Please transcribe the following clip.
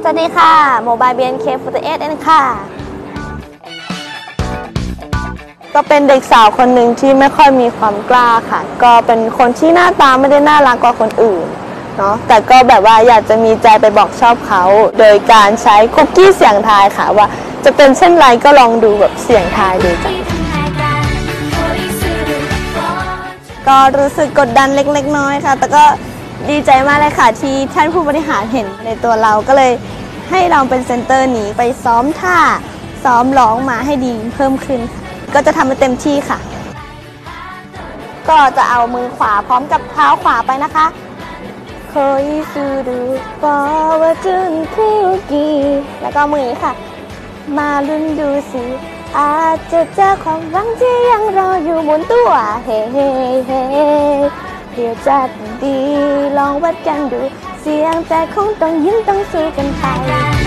สวัสดีค่ะโมบาย BNK48 ค่ะก็เป็นเด็กสาวคนหนึ่งที่ไม่ค่อยมีความกล้าค่ะก็เป็นคนที่หน้าตาไม่ได้น่ารักกว่าคนอื่นเนาะแต่ก็แบบว่าอยากจะมีใจไปบอกชอบเขาโดยการใช้คุกกี้เสียงทายค่ะว่าจะเป็นเช่นไรก็ลองดูแบบเสียงทายดูจ้ะก็รู้สึกกดดันเล็กๆน้อยค่ะแต่ก็ดีใจมากเลยค่ะที่ท่านผู้บริหารเห็นในตัวเราก็เลยให้เราเป็นเซนเตอร์นี้ไปซ้อมท่าซ้อมร้องมาให้ดีเพิ่มขึ้นค่ะก็จะทำให้เต็มที่ค่ะก็จะเอามือขวาพร้อมกับเท้าขวาไปนะคะคอยสูดูฟอว่าจุนคุกกี้แล้วก็มือค่ะมาลุ้นดูสิอาจจะเจอความหวังที่ยังรออยู่หมุนตัวเฮ้เฮ้เฮ้เดี๋ยวจะดีลองวัดกันดูเสียงแต่คงต้องยิ้มต้องสู้กันไป